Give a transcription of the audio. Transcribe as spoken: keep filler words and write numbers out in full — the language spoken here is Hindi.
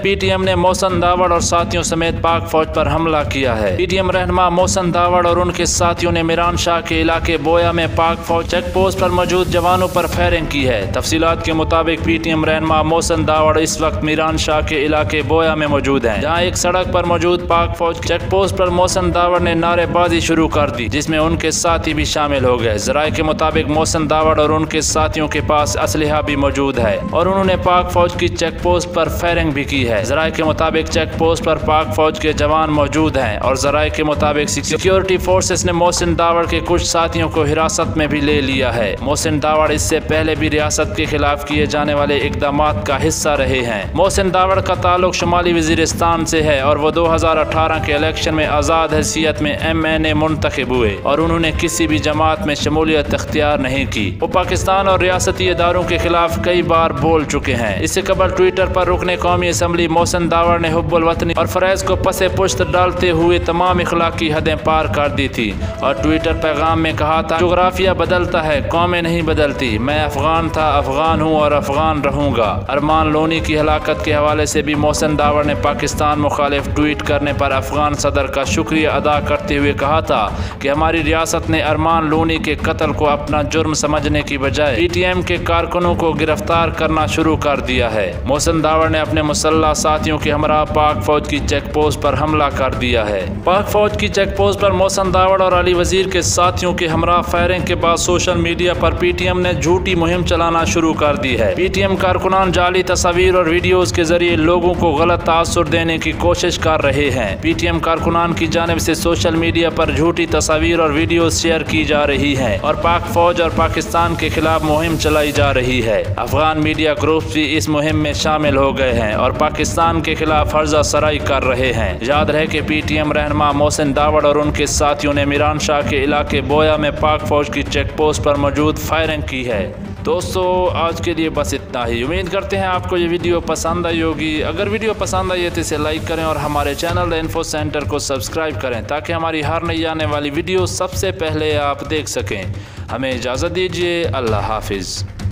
पीटीएम ने मोहसिन दावड़ और साथियों समेत पाक फौज पर हमला किया है। पीटीएम रहनुमा मोहसिन दावड़ और उनके साथियों ने मीरान शाह के इलाके बोया में पाक फौज चेक पोस्ट पर मौजूद जवानों पर फायरिंग की है। तफसीलात के मुताबिक पीटीएम रहनुमा मोहसिन दावड़ इस वक्त मीरान शाह के इलाके बोया में मौजूद हैं, जहां एक सड़क पर मौजूद पाक फौज चेक पोस्ट पर मोहसिन दावड़ ने नारेबाजी शुरू कर दी, जिसमें उनके साथी भी शामिल हो गए। जराये के मुताबिक मोहसिन दावड़ और उनके साथियों के पास असलहा भी मौजूद है और उन्होंने पाक फौज की चेक पोस्ट पर फायरिंग भी की है। जराये के मुताबिक चेक पोस्ट पर पाक फौज के जवान मौजूद हैं और जराये के मुताबिक सिक्योरिटी फोर्सेस ने मोहसिन दावड़ के कुछ साथियों को हिरासत में भी ले लिया है। मोहसिन दावड़ इससे पहले भी रियासत के खिलाफ किए जाने वाले इकदाम का हिस्सा रहे हैं। मोहसिन दावड़ का ताल्लुक शुमाली वजीरिस्तान से है और वो दो हजार अठारह के इलेक्शन में आज़ाद हैसियत में एम एन ए मुंतखब हुए और उन्होंने किसी भी जमात में शमूलियत इख्तियार नहीं की। वो पाकिस्तान और रियासती इदारों के खिलाफ कई बार बोल चुके हैं। इससे कबल ट्विटर पर रुकने कौमी असम्बली मोहसिन दावड़ ने हुब्बुल वतनी और फरैज को पसे पुश्त डालते हुए तमाम इखलाकी हदें पार कर दी थी और ट्विटर पैगाम में कहा था, जोग्राफिया बदलता है, कौमें नहीं बदलती। मैं अफगान था, अफगान हूँ और अफगान रहूँगा। अरमान लोनी की हलाकत के हवाले से भी मोहसिन दावड़ ने पाकिस्तान मुखालिफ ट्वीट करने पर अफगान सदर का शुक्रिया अदा करते हुए कहा था कि हमारी रियासत ने अरमान लोनी के कत्ल को अपना जुर्म समझने की बजाय पीटीएम के कारकुनों को गिरफ्तार करना शुरू कर दिया है। मोहसिन दावड़ ने अपने मुसल्लह साथियों के हमरा पाक फौज की चेक पोस्ट पर हमला कर दिया है। पाक फौज की चेक पोस्ट पर मोहसिन दावड़ और अली वजीर के साथियों के हमरा फायरिंग के बाद सोशल मीडिया पर पीटीएम ने झूठी मुहिम चलाना शुरू कर दी है। पीटीएम कारकुनान जाली तस्वीर और वीडियोज के जरिए लोगों को गलत तासुर देने की कोशिश कर रहे हैं। पीटीएम कारकुनान की जानिब से सोशल मीडिया पर झूठी तस्वीर और वीडियो शेयर की जा रही है और पाक फौज और पाकिस्तान के खिलाफ मुहिम चलाई जा रही है। अफगान मीडिया ग्रुप भी इस मुहिम में शामिल हो गए हैं और पाकिस्तान के खिलाफ फर्जा सराई कर रहे हैं। याद रहे कि पीटीएम रहनुमा मोहसिन दावड़ और उनके साथियों ने मीरान शाह के इलाके बोया में पाक फौज की चेक पोस्ट पर मौजूद फायरिंग की है। दोस्तों आज के लिए बस इतना ही। उम्मीद करते हैं आपको ये वीडियो पसंद आई होगी। अगर वीडियो पसंद आई है तो इसे लाइक करें और हमारे चैनल द इन्फो सेंटर को सब्सक्राइब करें ताकि हमारी हर नई आने वाली वीडियो सबसे पहले आप देख सकें। हमें इजाज़त दीजिए। अल्लाह हाफिज़।